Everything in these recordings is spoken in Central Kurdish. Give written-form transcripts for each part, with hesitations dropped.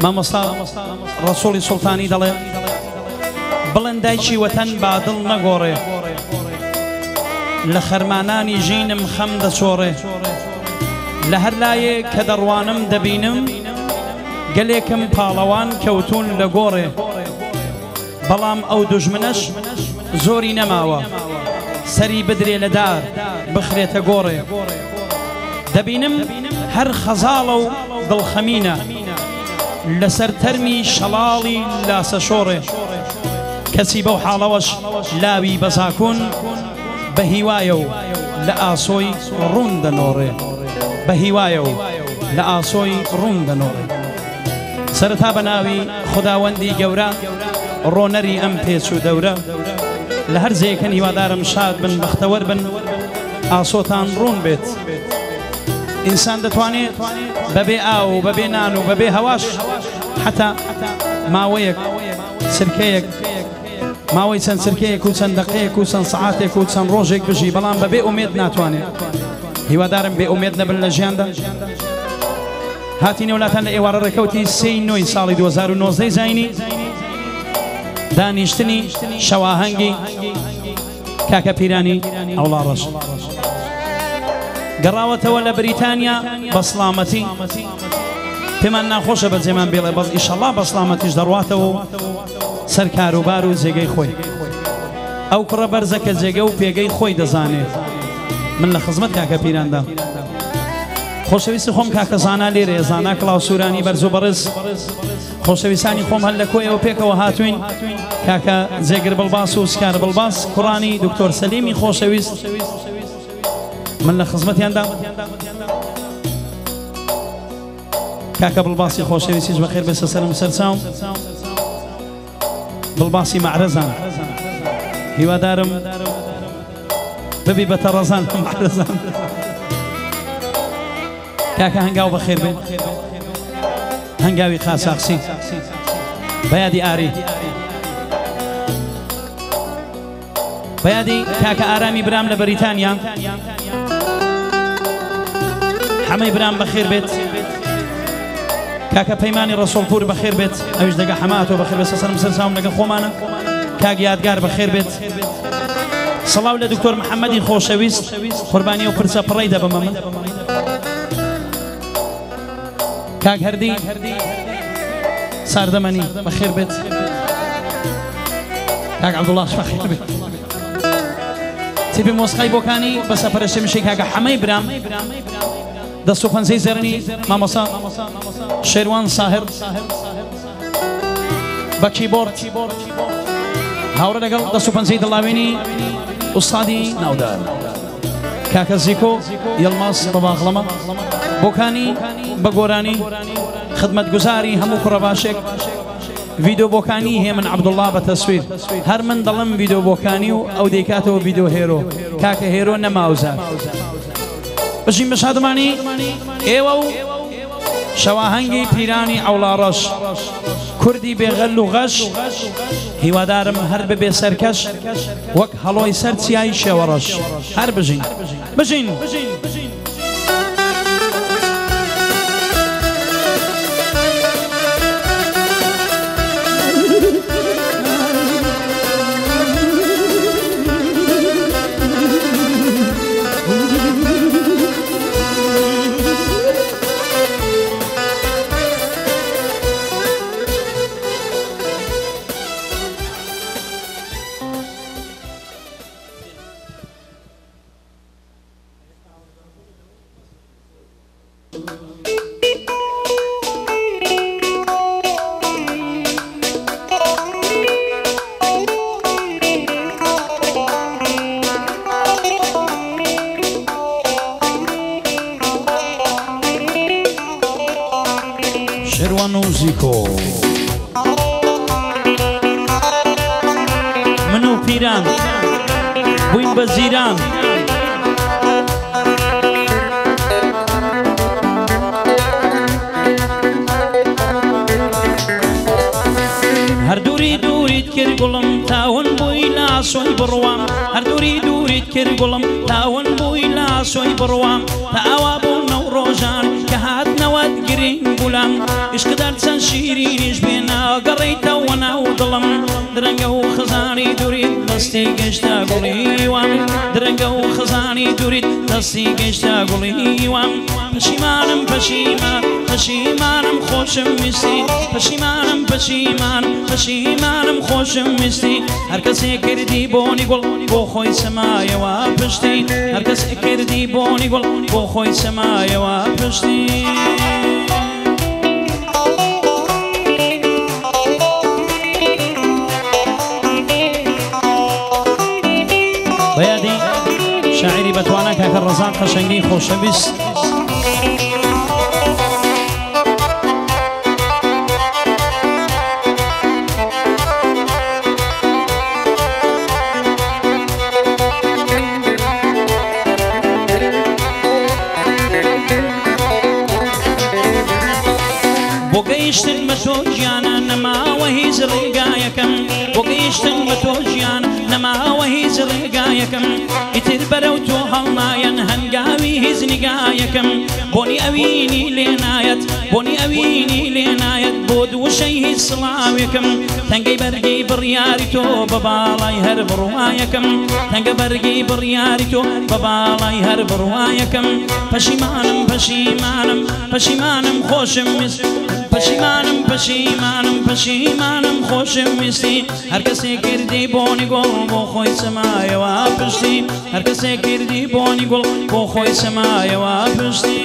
مامۆستا ڕەسوڵی سوڵتانی دەڵێ بڵێن دایکی وەتەن با دڵ نەگۆڕێ لە خەرمانانی ژینم خەم دەچۆڕێ لە هەر لایێ کە دەڕوانم دەبینم گەلێکم پاڵەوان کەوتون لە گۆڕێ بەڵام ئەو دوژمنەش زۆری نەماوە سەری بدرێ لە دار بخرێتە گۆڕێ دەبینم هەر خەزاڵە و دڵخەمینە لەسەر تەرمی شەڵاڵی لاسە شۆڕێ کەسی بەو حاڵەوەش لاوی بەزاکوون بە هیوایە و لە ئاسۆی ڕوون دەنۆڕێ بە هیوایە و لە ئاسۆی ڕوون دەنۆڕێ سەرەتا بە ناوی خوداوەندی گەورە ڕۆنەری ئەم پێچ و دەورە لە هەر جێیەکەن هیوادارم شاد بن بەختەوەر بن ئاسۆتان ڕوون بێت ئینسان دەتوانێت بەبێ ئاو و بەبێ نان و بەبێ هەواش حتا ماوەیەک سرکەیەک ماوەی چەند سرکەیەک و چەند دەقەیەک و چەند سەعاتێک و چەند ڕۆژێک بژی بەڵام بەبێ ئومێد ناتوانێت هیوادارم بێ ئومێد نەبن لە ژیاندا هاتینە وڵاتان لە ئێوارە ڕێکەوتی 3 ساڵی 2019 زاینی دانیشتنی شەواهەنگی کاکە پیرانی ئەوڵاڕەش گەڕاوەتەوە لە بریتانیا بە سڵامەتی پێمان ناخۆشە بە جێمان بێڵێ بەس ئیشەڵا بە سڵامەتیش دەڕواتەوە و سەر کاروبار و جێگەی خۆی ئەو کوڕە بەرزە کە جێگە و پێگەی خۆی دەزانێت من لە خزمەت کاکە پیراندا خۆشەویستی خۆم کاکە زانا لێرە زانا کڵاو سوورانی بەرز و بەڕز خۆشەویستانی خۆم هەر لە کۆیەوە پێکەوە هاتوین کاکە جێگر بڵباس و سکار بڵباس کوڕانی دکتۆر سەلیمی خۆشەویست من لە خزمەتیاندا کاکە بڵباسی خۆشەویستیش بەخێر بێسە سەرم سەرچاوم بڵباسی مەعرەزان هیوادارم ببی بە تەڕەزان مەعرەزان کاکە هەنگاو بەخێر بێ هەنگاوی قاساقسی بەیادی ئاری بەیادی کاکە ئارامی برام لە بەریتانیا حەمەی برام بەخێر بێت کاکە پەیمانی ڕەسوڵپور بەخێر بێت ئەویش دەگە حەماتەوە بەخێر بێت سەرم سەرچاوم لەگە خۆمانە کاک یادگار بەخێر بێت سەڵاو لە دکتۆر محەممەدی خۆشەویست قوربانی و پرچە پڕی دەبەمە من کاک هەردی ساردەمەنی بەخێر بێت کاک عەبدوڵڵاش بەخێر بێت تیپی مۆسقای بۆکانی بە سەپەرشتە مشەی کاکە حەمەی برام دەست و خەنزەی زەرنی مامۆستا شێروان ساهر بە کیبۆرد هاوڕە لەگەڵ دەست و پەنجەی دڵاوێنی ئوستادی ناودار کاکە زیکۆ یەڵماس بە باغڵەمە بۆکانی بە گۆرانی خدمەتگوزاری هەموو کوڕە باشێک ڤیدۆ بۆکانی هێمن عەبدوڵڵا بە تەسویر هەر من دەڵم ڤیدۆ بۆکانی و ئەو دەیکاتەوە ڤیدۆ هێرۆ کاکە هێرۆ نەماوزار بژین بە شادمانی ئێوە و شەواهەنگی پیرانی ئەوڵاڕەش کوردی بێغەل و غەش هیوادارم هەر ببێ سەرکەش وەک هەڵۆی سەر چیای شێوەڕەش هەر بژین بژین شێروان و زیکۆ من و پیران بووین بە زیران هەردووری دووریت کرد گوڵم تاون بووی لاسۆی بڕوام هەردووری دووریت کرد گوڵم تاون بووی لاسۆی بڕوام تا ئاوا بوو نەو ڕۆژان کە هاتنەوەت گرین بولم عشق دەرچەند شیرینیش بێنا گەڕێیتەوە ناو دڵم درەنگە و خزانی دووریت دەستی گەشتە گوڵی وام درەنگە و خزانی دووریت دەستی گەشتە گوڵی وام پەشیمانم پەشیمان پەشیمانم خۆشم ویستی پەشیمانم پەشیمانم خۆشم ویستی هەر کەسێ کردی بۆنی گوڵ بۆ خۆی سەمایەوە پشتی هەر کەسێ کردی بۆنی گوڵ بۆ خۆی سەمایەوە پشتی بەیادی شاعری بەتوانە کاکە ڕەزان قەشەنگی خۆشەویست بۆ گەیشتن بە تۆ گیانە نەماوە هیچ ڕێگایەکەم بۆ گەیشتن بە تۆ گیان نەماوە هیچ ڕێگایەکەم ئیتر بەرەو تۆ هەڵنایەن هەنگاوی هیچ نیگایەکەم بۆنی ئەوینی لێنایەت بۆنی ئەوینی لێنایەت بۆ دووشەی هیچ سڵاوێکم تەنگەی بەرگی بڕیاری تۆ بە باڵای هەر بڕوایەکەم تەنگە بەرگی بڕیاری تۆ بە باڵای هەر بڕوایەکەم پەشیمانم پەشیمانم پەشیمانم خۆشم ویست پەشیمانم خۆشم ویستی هەر کەسێ کردی بۆنی گوڵ بۆ خۆی سەمایەوە پشتی هەر کەسێ کردی بۆنی گوڵ بۆ خۆی سەمایەوە پشتی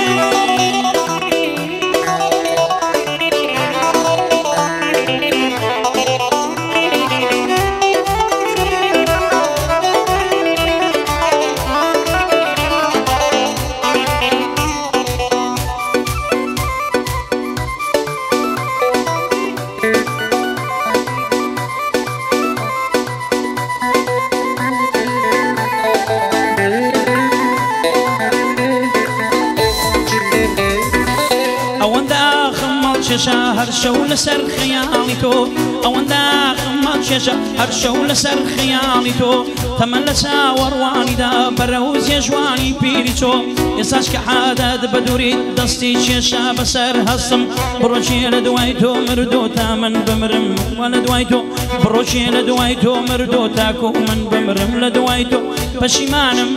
چێشە هەر شەو لەسەر خەیاڵی تۆ ئەوەندە خەمەڵ چێشە هەر شەو لەسەر خەیاڵی تۆ تەمەن لە چاوەڕوانیدا بەرەو جێژوانی پیری تۆ ئێستاش کە عادەت بە دووریت دەستی چێشە بەسەر هەستم بڕۆچێ لە دوای تۆ مردۆ تا من بمرم وە لە دوای تۆ بڕۆچێ لە دوای تۆ مردۆ تاکو من بمرم لە دوای تۆ پەشیمانم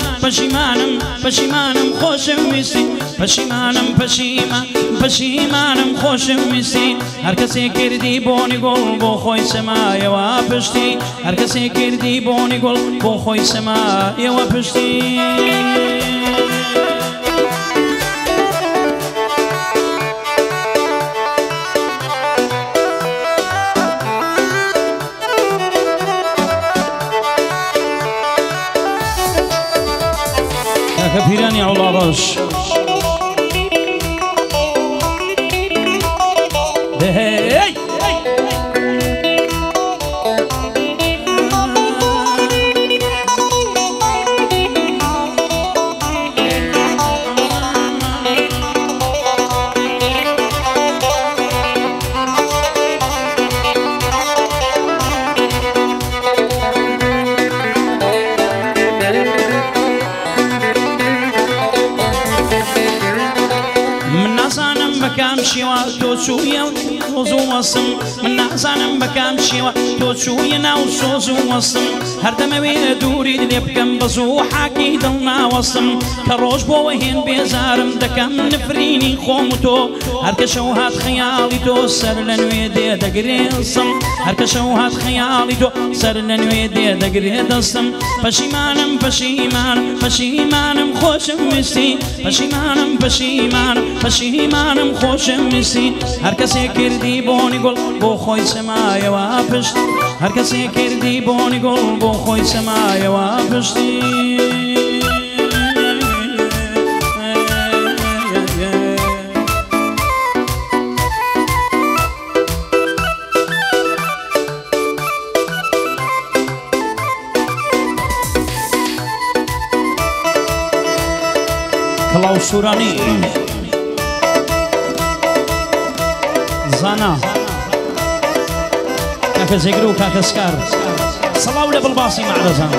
خۆشم ویستی پەشیمانم خۆشم ویستی هەر کەسێ کردی بۆنی گوڵ بۆ خۆی سەمایەوە پشتی هەر کەسێ کردی بۆنی گوڵ بۆ خۆی سەمایەوە پشتی کاکە پیرانی عوڵاڕەش Hey! بەکام شێوە تۆ چوویە تۆز و وەسم من نازانم بەکام شێوە تۆ چوویە ناو سۆز و وەسم هەردەمەوێ دووری لێ بکەم بە زوو حاکی دڵ ناوەسم کە ڕۆژ بۆوە هێن بێزارم دەکەم نفرینی خۆم و تۆ هەرکە شەو هات خەیاڵی تۆ سەر لە نوێ دێ دەگرێ دەستم هەرکە شەو هات خەیاڵی تۆ سەر لە نوێ دێ دەگرێ دەستم پەشیمانم خۆشم ویستی پەشیمانم خۆشم ویستی هەر کەسێ کردی بۆنی گوڵ بۆ خۆی سەمایەوە پشت هەر کەسێ کردی بۆنی گوڵ بۆ خۆی سەمایەوە پشتی کڵاو سوورانی زانا کاکە زێگر و کاکە سکار سەڵاو لە بڵباسی مەعرەزان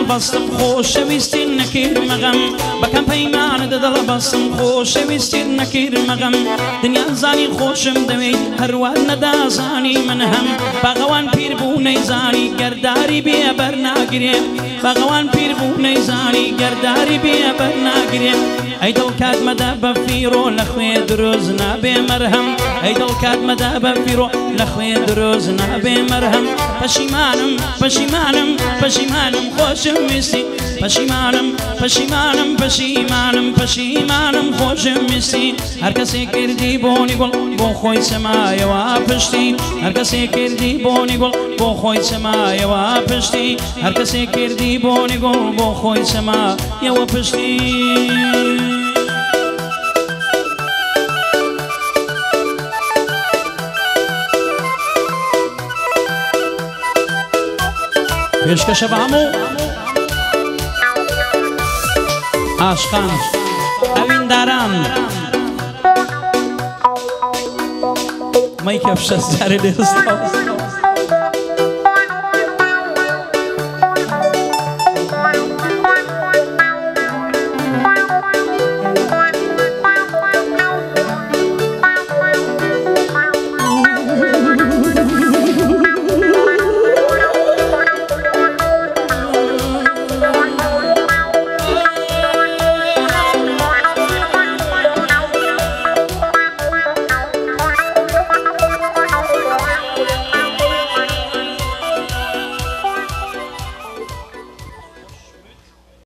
بەستم خۆشەویستی نەکرد مەغەم بەکەم پەیمانت دڵ بەستم خۆشەویستی نەکرد مەغەم دنیا زانی خۆشم دەوێت هەروە نەدازانی من هەم بەغەوان پیر بوو نەیزانی گەرداری بێبەر ناگرێ بەغەوان پیر بوو نەیزانی گەرداری بێبەر ناگرێ ئەی دڵ کاتمەدا بە فیرۆ لە خوێ دروست نابێ مەرهەم ئەی دڵ کاتمەدا بە فیرۆ لە خوێ دروست نابێ مەرهەم پەشیمانم پەشیمانم پەشیمانم خۆشم ویستی پەشیمانم پەشیمانم پەشیمانم پەشیمانم خۆشم ویستی هەر کەسێک کردی بۆنی گوڵ بۆ خۆی چەمایەوە پشتی هەر کەسێک کردی بۆنی گوڵ بۆ خۆی چەمایەوە پشتی هەر کەسێک کردی بۆنی گوڵ بۆ خۆی چەمایەوە پشتی پێشکەشە بە هەموو عاشقان ئەوینداران مەی کەفشە جارێ لێستاوە